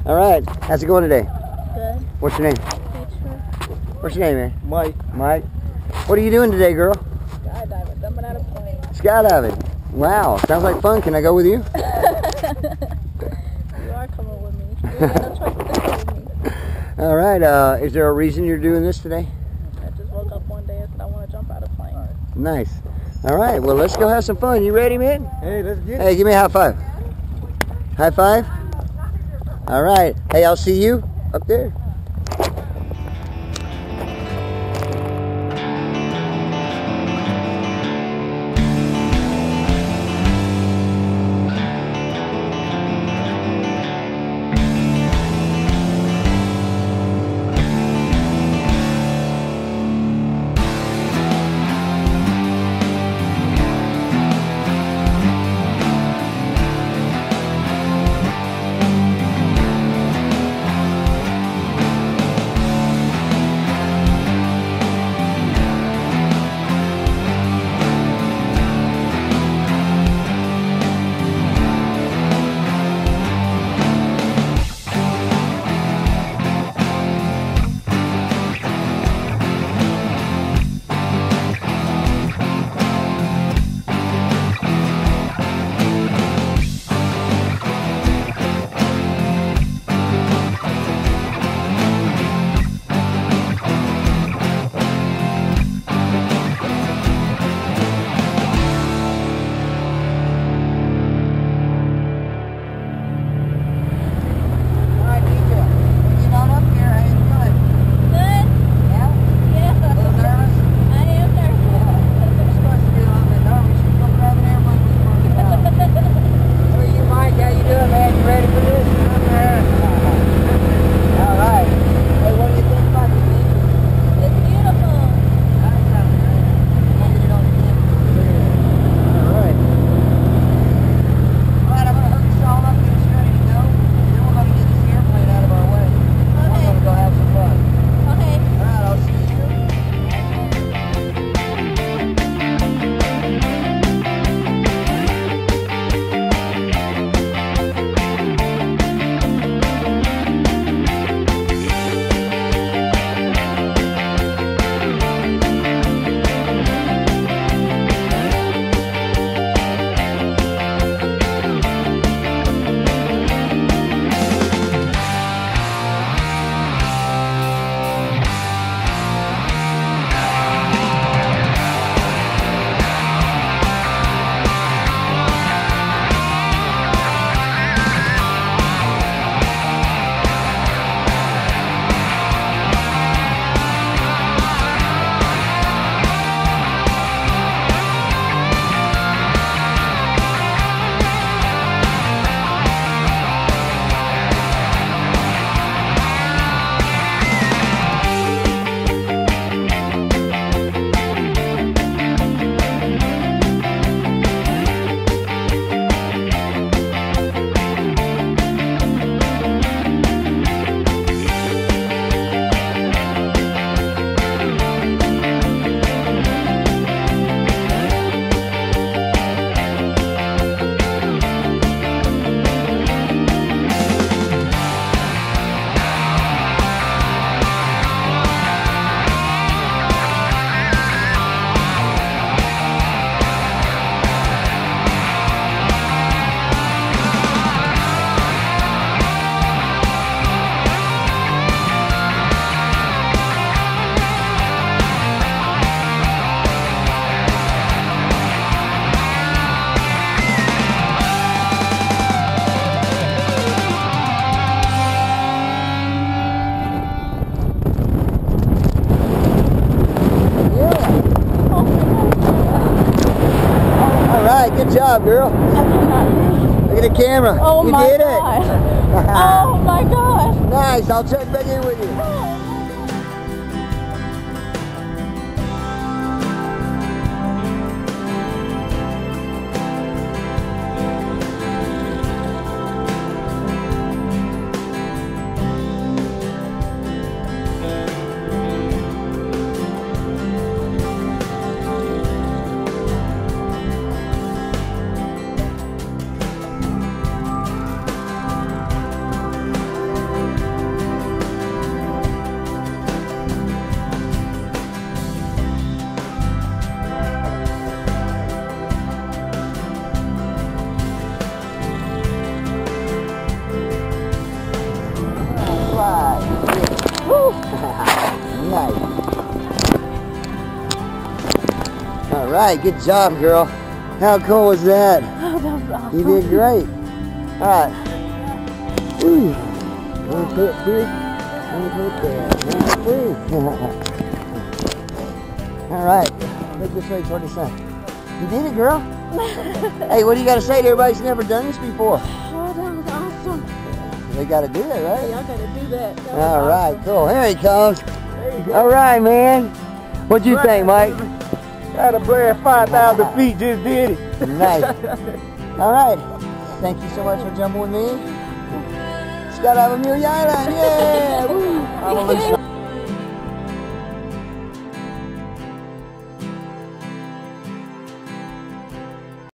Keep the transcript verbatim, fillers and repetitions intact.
All right. How's it going today? Good. What's your name? Picture. What's your name, man? Mike. Mike. What are you doing today, girl? Skydiving. Jumping out of plane. Skydiving. Wow. Sounds like fun. Can I go with you? You are coming with me. You ain't got no choice but to come with me. All right. Uh, is there a reason you're doing this today? I just woke up one day and said I want to jump out of a plane. Nice. All right. Well, let's go have some fun. You ready, man? Hey, let's get it. Hey, give me a high five. High five. All right. Hey, I'll see you up there. Good job, girl. Look at the camera. Oh you my did God. it. Oh my gosh. Nice. I'll check back in with you. right, good job, girl. How cool was that? Oh, that was awesome. You did great. All right. Ooh. One foot here, one foot there. One foot. All right. Look this way toward the sun. You did it, girl. Hey, what do you got to say to everybody who's never done this before? Oh, that was awesome. They got to do it, right? Hey, y'all gotta do that. that All right, awesome. cool. Here he comes. All right, man. What'd you think, Mike? Had a blast, five thousand feet, just did it. Nice. All right. Thank you so much for jumping with me. Skydive Amelia Island. Yeah. Woo. I'm gonna lose